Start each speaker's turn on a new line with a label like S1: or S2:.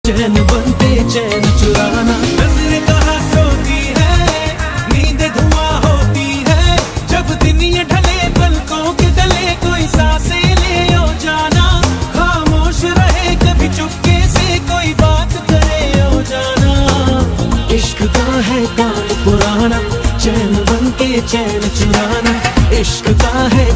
S1: चैन बनते चैन चुराना, नजर कहाँ सोती है, नींद धुआं होती है, जब दिन ये ढले पलकों के तले कोई सांसें ले ओ जाना, खामोश रहे कभी चुपके से कोई बात करे ओ जाना। इश्क का है काम पुराना, चैन बनके चैन चुराना, इश्क का है